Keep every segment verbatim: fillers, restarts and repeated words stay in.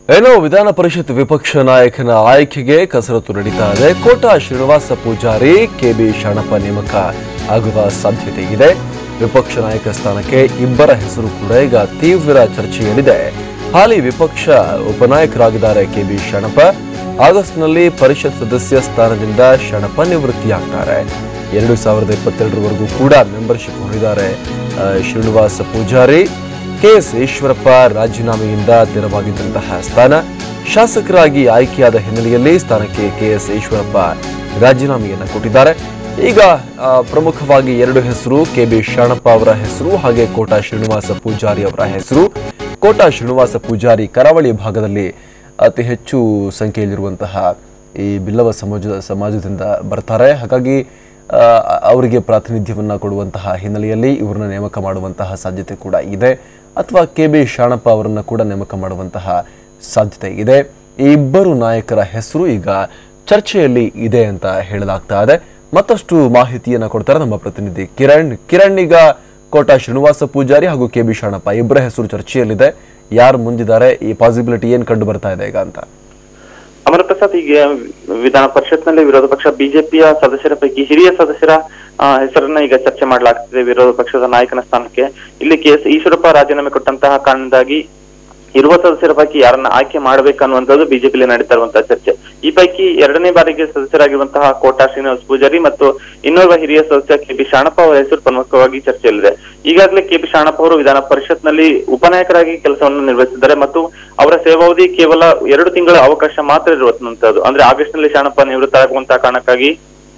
ಏನೋ ವಿಧಾನ ಪರಿಷತ್ ವಿಪಕ್ಷ ನಾಯಕನ ಆಯ್ಕೆಗೆ ಕಸರತ್ತು ನಡೀತಾ ಇದೆ. ಕೋಟಾ ಶ್ರೀನಿವಾಸ ಪೂಜಾರಿ, ಕೆಬಿ ಶಾಣಪ್ಪ ನೇಮಕ ಆಗುವ ಸಾಧ್ಯತೆ ಇದೆ. ವಿಪಕ್ಷ ನಾಯಕ ಸ್ಥಾನಕ್ಕೆ ಇಬ್ಬರ ಹೆಸರು ಕೂಡ ಈಗ ತೀವ್ರ ಚರ್ಚೆಯಲ್ಲಿದೆ. ಹಾಲಿ ವಿಪಕ್ಷ ಉಪನಾಯಕರಾಗಿದ್ದಾರೆ ಕೆಬಿ ಶಾಣಪ್ಪ. ಆಗಸ್ಟ್ನಲ್ಲಿ ಪರಿಷತ್ ಸದಸ್ಯ ಸ್ಥಾನದಿಂದ ಶಾಣಪ್ಪ ನಿವೃತ್ತಿಯಾಗ್ತಾರೆ. ಎರಡು ಸಾವಿರದ ಇಪ್ಪತ್ತೆರಡರವರೆಗೂ ಕೂಡ ಮೆಂಬರ್ಶಿಪ್ ಹೊಂದಿದ್ದಾರೆ ಶ್ರೀನಿವಾಸ ಪೂಜಾರಿ. ಕೆಎಸ್ ಈಶ್ವರಪ್ಪ ರಾಜೀನಾಮೆಯಿಂದ ತೆರವಾಗಿದ್ದಂತಹ ಸ್ಥಾನ ಶಾಸಕರಾಗಿ ಆಯ್ಕೆಯಾದ ಹಿನ್ನೆಲೆಯಲ್ಲಿ ಸ್ಥಾನಕ್ಕೆ ಕೆಎಸ್ ಈಶ್ವರಪ್ಪ ರಾಜೀನಾಮೆಯನ್ನು ಕೊಟ್ಟಿದ್ದಾರೆ. ಈಗ ಪ್ರಮುಖವಾಗಿ ಎರಡು ಹೆಸರು, ಕೆಬಿ ಶಾಣಪ್ಪ ಅವರ ಹೆಸರು ಹಾಗೆ ಕೋಟಾ ಶ್ರೀನಿವಾಸ ಪೂಜಾರಿ ಅವರ ಹೆಸರು. ಕೋಟಾ ಶ್ರೀನಿವಾಸ ಪೂಜಾರಿ ಕರಾವಳಿ ಭಾಗದಲ್ಲಿ ಅತಿ ಹೆಚ್ಚು ಸಂಖ್ಯೆಯಲ್ಲಿರುವಂತಹ ಈ ಬಿಲ್ಲವ ಸಮಾಜ ಸಮಾಜದಿಂದ ಬರ್ತಾರೆ. ಹಾಗಾಗಿ ಅವರಿಗೆ ಪ್ರಾತಿನಿಧ್ಯವನ್ನ ಕೊಡುವಂತಹ ಹಿನ್ನೆಲೆಯಲ್ಲಿ ಇವರನ್ನ ನೇಮಕ ಮಾಡುವಂತಹ ಸಾಧ್ಯತೆ ಕೂಡ ಇದೆ. ಅಥವಾ ಕೆಬಿ ಶಾಣಪ್ಪ ಅವರನ್ನ ಕೂಡ ನೇಮಕ ಮಾಡುವಂತಹ ಸಾಧ್ಯತೆ ಇದೆ. ಈ ಇಬ್ಬರು ನಾಯಕರ ಹೆಸರು ಈಗ ಚರ್ಚೆಯಲ್ಲಿ ಇದೆ ಅಂತ ಹೇಳಲಾಗ್ತಾ ಇದೆ. ಮತ್ತಷ್ಟು ಮಾಹಿತಿಯನ್ನ ಕೊಡ್ತಾರೆ ನಮ್ಮ ಪ್ರತಿನಿಧಿ ಕಿರಣ್. ಕಿರಣ್, ಈಗ ಕೋಟಾ ಶ್ರೀನಿವಾಸ ಪೂಜಾರಿ ಹಾಗೂ ಕೆಬಿ ಶಾಣಪ್ಪ ಇಬ್ಬರ ಹೆಸರು ಚರ್ಚೆಯಲ್ಲಿದೆ. ಯಾರು ಮುಂದಿದ್ದಾರೆ, ಈ ಪಾಸಿಬಿಲಿಟಿ ಏನ್ ಕಂಡು ಬರ್ತಾ ಇದೆ ಈಗ ಅಂತ? ಅಮರ ಪ್ರಸಾದ್, ಈಗ ವಿಧಾನ ಪರಿಷತ್ನಲ್ಲಿ ವಿರೋಧ ಪಕ್ಷ ಬಿಜೆಪಿಯ ಸದಸ್ಯರ ಪೈಕಿ ಹಿರಿಯ ಸದಸ್ಯರ ಹೆಸರನ್ನ ಈಗ ಚರ್ಚೆ ಮಾಡಲಾಗ್ತಿದೆ. ವಿರೋಧ ಪಕ್ಷದ ನಾಯಕನ ಸ್ಥಾನಕ್ಕೆ ಇಲ್ಲಿ ಕೆ ಎಸ್ ಈಶ್ವರಪ್ಪ ರಾಜೀನಾಮೆ ಕೊಟ್ಟಂತಹ ಕಾರಣದಿಂದಾಗಿ ಇರುವ ಸದಸ್ಯರ ಪೈಕಿ ಯಾರನ್ನ ಆಯ್ಕೆ ಮಾಡಬೇಕನ್ನುವಂಥದ್ದು ಬಿಜೆಪಿಯಲ್ಲಿ ನಡೀತಾ ಇರುವಂತಹ ಚರ್ಚೆ. ಈ ಪೈಕಿ ಎರಡನೇ ಬಾರಿಗೆ ಸದಸ್ಯರಾಗಿರುವಂತಹ ಕೋಟಾ ಶ್ರೀನಿವಾಸ ಪೂಜಾರಿ ಮತ್ತು ಇನ್ನೋರ್ವ ಹಿರಿಯ ಸದಸ್ಯ ಕೆಬಿ ಶಾಣಪ್ಪ ಅವರ ಹೆಸರು ಪ್ರಮುಖವಾಗಿ ಚರ್ಚೆಯಲ್ಲಿದೆ. ಈಗಾಗಲೇ ಕೆಬಿ ಶಾಣಪ್ಪ ಅವರು ವಿಧಾನ ಪರಿಷತ್ನಲ್ಲಿ ಉಪನಾಯಕರಾಗಿ ಕೆಲಸವನ್ನು ನಿರ್ವಹಿಸಿದ್ದಾರೆ ಮತ್ತು ಅವರ ಸೇವಾವಧಿ ಕೇವಲ ಎರಡು ತಿಂಗಳ ಅವಕಾಶ ಮಾತ್ರ ಇರುವಂತದ್ದು. ಅಂದ್ರೆ ಆಗಸ್ಟ್ ನಲ್ಲಿ ಶಾಣಪ್ಪ ನಿವೃತ್ತ ಆಗುವಂತಹ ಕಾರಣಕ್ಕಾಗಿ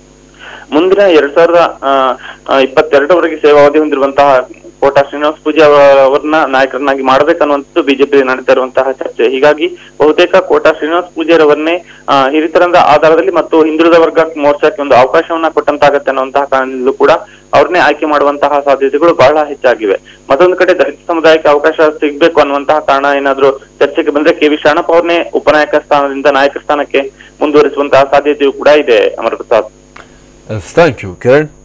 ಮುಂದಿನ ಎರಡ್ ಸಾವಿರದ ಅಹ್ ಇಪ್ಪತ್ತೆರಡರವರೆಗೆ ಸೇವಾವಧಿ ಹೊಂದಿರುವಂತಹ ಕೋಟಾ ಶ್ರೀನಿವಾಸ ಪೂಜಾರಿ ಅವರನ್ನ ನಾಯಕರನ್ನಾಗಿ ಮಾಡಬೇಕನ್ನುವಂಥದ್ದು ಬಿಜೆಪಿ ನಡೀತಾ ಇರುವಂತಹ ಚರ್ಚೆ. ಹೀಗಾಗಿ ಬಹುತೇಕ ಕೋಟಾ ಶ್ರೀನಿವಾಸ ಪೂಜಾರಿ ಅವರನ್ನೇ ಹಿರಿತನದ ಆಧಾರದಲ್ಲಿ ಮತ್ತು ಹಿಂದುಳಿದ ವರ್ಗ ಮೋರ್ಚಾಕ್ಕೆ ಒಂದು ಅವಕಾಶವನ್ನ ಕೊಟ್ಟಂತಾಗತ್ತೆ ಅನ್ನುವಂತಹ ಕಾರಣದಿಂದಲೂ ಕೂಡ ಅವ್ರನ್ನೇ ಆಯ್ಕೆ ಮಾಡುವಂತಹ ಸಾಧ್ಯತೆಗಳು ಬಹಳ ಹೆಚ್ಚಾಗಿವೆ. ಮತ್ತೊಂದು ಕಡೆ ದಲಿತ ಸಮುದಾಯಕ್ಕೆ ಅವಕಾಶ ಸಿಗ್ಬೇಕು ಅನ್ನುವಂತಹ ಕಾರಣ ಏನಾದ್ರೂ ಚರ್ಚೆಗೆ ಬಂದ್ರೆ ಕೆವಿ ಶಾಣಪ್ಪ ಅವ್ರನ್ನೇ ಉಪನಾಯಕ ಸ್ಥಾನದಿಂದ ನಾಯಕ ಸ್ಥಾನಕ್ಕೆ ಮುಂದುವರಿಸುವಂತಹ ಸಾಧ್ಯತೆಯೂ ಕೂಡ ಇದೆ. Amara Prasad, thank you Kiran.